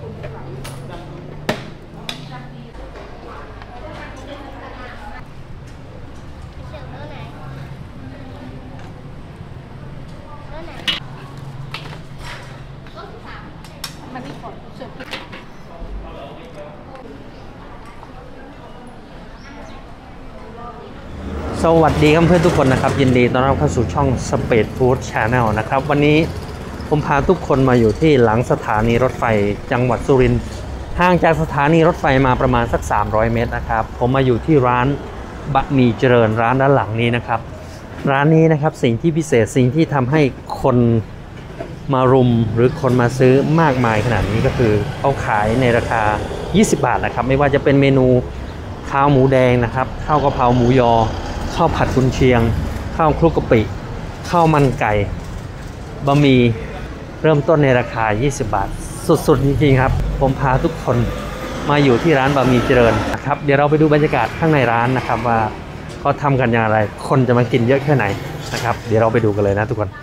สวัสดีครับเพื่อนทุกคนนะครับยินดีต้อนรับเข้าสู่ช่อง Speed Food Channel นะครับวันนี้ผมพาทุกคนมาอยู่ที่หลังสถานีรถไฟจังหวัดสุรินทร์ห่างจากสถานีรถไฟมาประมาณสัก300 เมตรนะครับผมมาอยู่ที่ร้านบะหมี่เจริญร้านด้านหลังนี้นะครับร้านนี้นะครับสิ่งที่พิเศษสิ่งที่ทำให้คนมารุมหรือคนมาซื้อมากมายขนาดนี้ก็คือเขาขายในราคา20 บาทนะครับไม่ว่าจะเป็นเมนูข้าวหมูแดงนะครับข้าวกะเพราหมูยอข้าวผัดกุนเชียงข้าวคลุกกะปิข้าวมันไก่บะหมี่เริ่มต้นในราคา20 บาทสุดๆจริงๆครับผมพาทุกคนมาอยู่ที่ร้านบะหมี่เจริญนะครับเดี๋ยวเราไปดูบรรยากาศข้างในร้านนะครับว่าเขาทำกันอย่างไรคนจะมากินเยอะแค่ไหนนะครับเดี๋ยวเราไปดูกันเลยนะทุกคน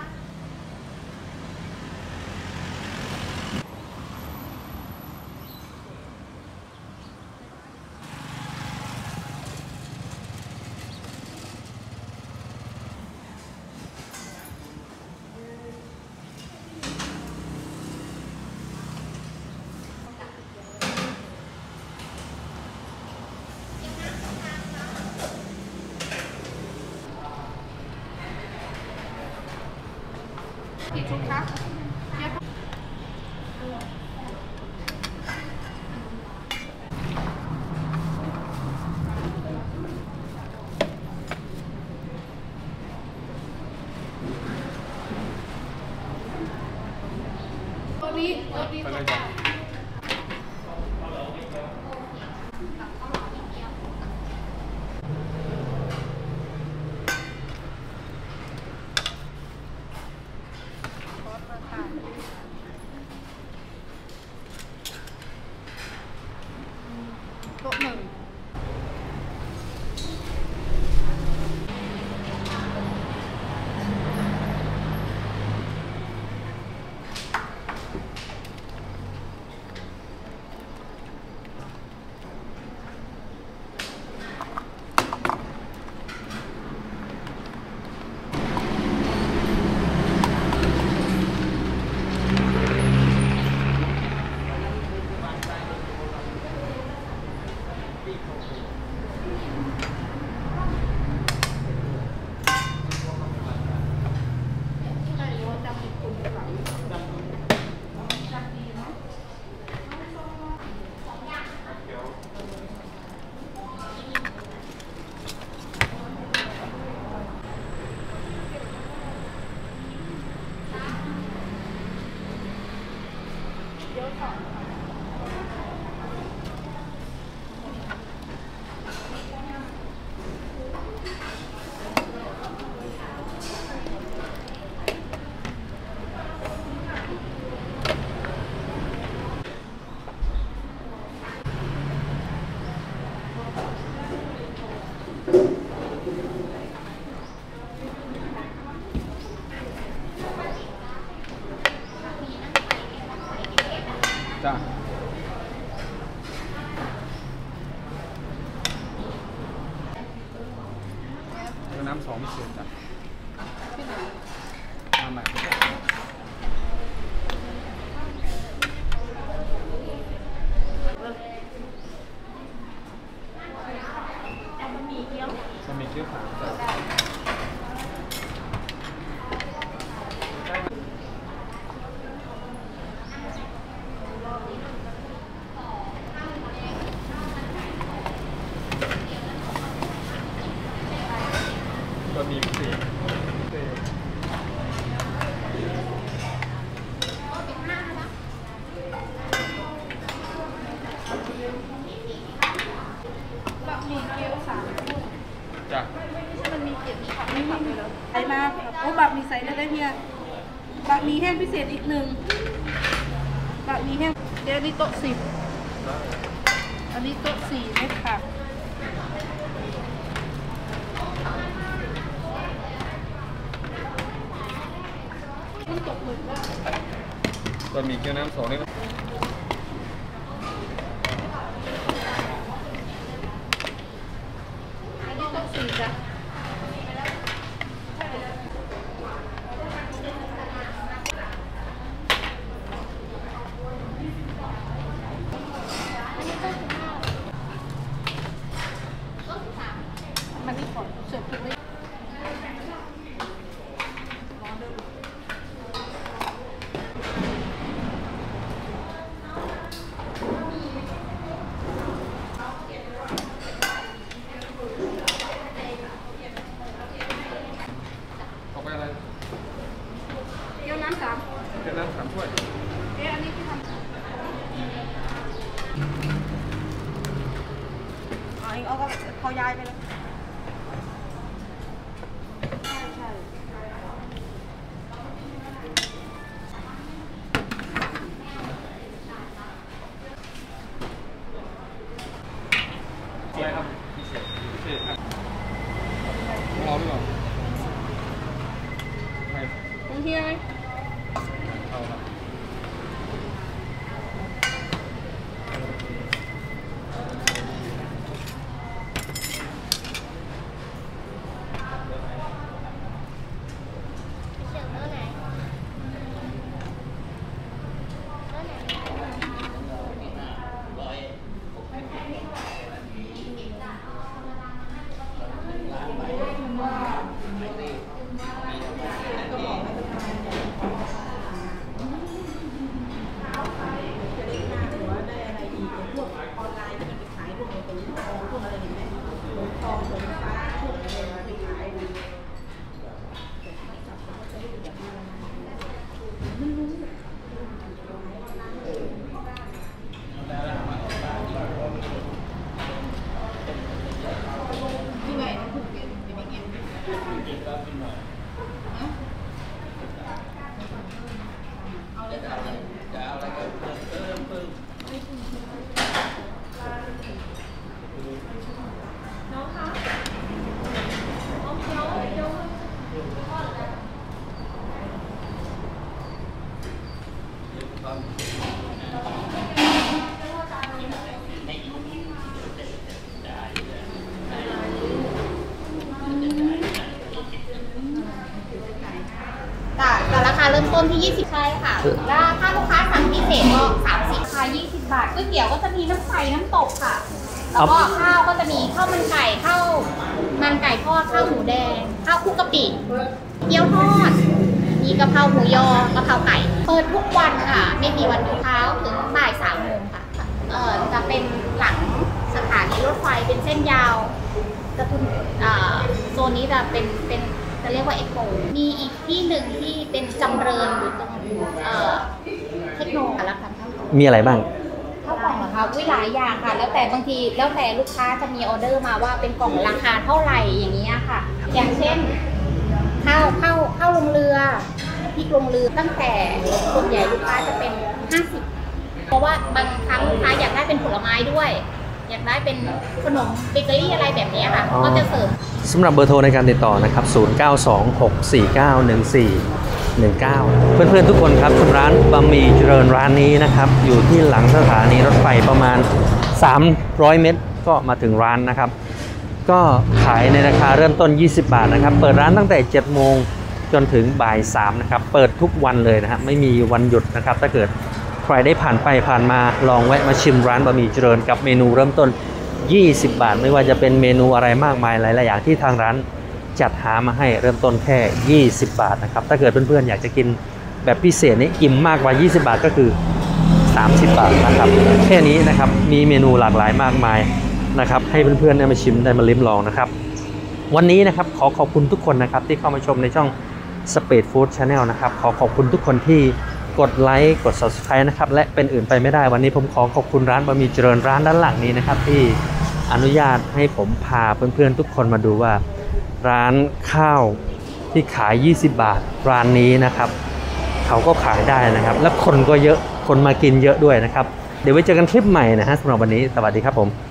กี่ชุดคะตัวนี้โต๊ะหนึ่งจ้ะน้ำ2 พิเศษจ้ะน้ำใหม่บะหมี่เกี๊ยว3จ้ะบะหมี่พิเศษบะหมี่เกี๊ยว3 จ้ะมันมี7 ผักไม่ผักเลยเหรอใส่มาโอ้บะหมี่ใส่ได้เฮียบะหมี่แห้งพิเศษอีก1บะหมี่แห้งเดี๋ยวนี้โต๊ะ10อันนี้โต๊ะ4ไม่ผักบะหมี่เกี๊ยวน้ำ2นี่ 4จ้ะมันนี่ขอเสิร์ฟเลยน้ำ3เป็นน้ำ3 ถ้วยอันนี้ที่ทำเอาก็เขาย้ายไปแล้วใช่อะไรครับพิเศษครับรอไม่หรอไม่ตรงที่ไหนเอาครับแต่ราคาเริ่มต้นที่20ใช่ค่ะแล้วถ้าลูกค้าสั่งพิเศษก็30ราคา20 บาทก๋วยเตี๋ยวก็จะมีน้ำใสน้ำตกค่ะแล้วก็ข้าวก็จะมีข้าวมันไก่ข้าวมันไก่ทอดข้าวหมูแดงข้าวคลุกกะปิเกี๊ยวทอดมีกะเพราหมูยอกะเพราไก่เปิดทุกวันค่ะไม่มีวันหยุดเช้าถึงบ่าย3 โมงค่ะจะเป็นหลังสถานีรถไฟเป็นเส้นยาวจะทุนโซนนี้จะเป็นจะเรียกว่าเอ็กโปมีอีกที่หนึ่งที่เป็นจำเริญอยู่ตรงเทคโนค่ะรับทำข้าวกล่องมีอะไรบ้างข้าวกล่องเหรอคะหลายอย่างค่ะแล้วแต่บางทีแล้วแต่ลูกค้าจะมีออเดอร์มาว่าเป็นกล่องราคาเท่าไหร่อย่างนี้ค่ะอย่างเช่นข้าวลงเรือพริกลงเรือตั้งแต่ส่วนใหญ่ลูกค้าจะเป็น50เพราะว่าบางครั้งลูกค้าอยากได้เป็นผลไม้ด้วยอยากได้เป็นขนมเบเกอรี่อะไรแบบนี้ค่ะก็จะเสริมสำหรับเบอร์โทรในการติดต่อนะครับ0926491419เพื่อนๆทุกคนครับร้านบะหมี่เจริญร้านนี้นะครับอยู่ที่หลังสถานีรถไฟประมาณ300 เมตรก็มาถึงร้านนะครับก็ขายในราคาเริ่มต้น20 บาทนะครับเปิดร้านตั้งแต่7 โมงจนถึงบ่าย3นะครับเปิดทุกวันเลยนะครับไม่มีวันหยุดนะครับถ้าเกิดใครได้ผ่านไปผ่านมาลองแวะมาชิมร้านบะหมี่เจริญกับเมนูเริ่มต้น20 บาทไม่ว่าจะเป็นเมนูอะไรมากมายหลายๆอย่างที่ทางร้านจัดหามาให้เริ่มต้นแค่20 บาทนะครับถ้าเกิดเพื่อนๆอยากจะกินแบบพิเศษนี้อิ่มมากกว่า20 บาทก็คือ30 บาทนะครับแค่นี้นะครับมีเมนูหลากหลายมากมายนะครับให้เพื่อนๆได้มาชิมได้มาลิ้มลองนะครับวันนี้นะครับขอขอบคุณทุกคนนะครับที่เข้ามาชมในช่อง Speed Food Channel นะครับขอขอบคุณทุกคนที่กดไลค์กด Subscribe นะครับและเป็นอื่นไปไม่ได้วันนี้ผมขอขอบคุณร้านบะหมี่เจริญร้านด้านหลังนี้นะครับที่อนุญาตให้ผมพาเพื่อนๆทุกคนมาดูว่าร้านข้าวที่ขาย20 บาทร้านนี้นะครับเขาก็ขายได้นะครับและคนก็เยอะคนมากินเยอะด้วยนะครับเดี๋ยวไว้เจอกันคลิปใหม่นะฮะสำหรับวันนี้สวัสดีครับผม